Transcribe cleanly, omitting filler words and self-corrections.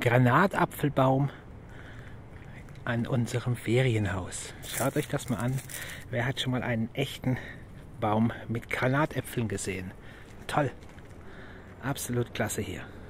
Granatapfelbaum an unserem Ferienhaus. Schaut euch das mal an. Wer hat schon mal einen echten Baum mit Granatäpfeln gesehen? Toll. Absolut klasse hier.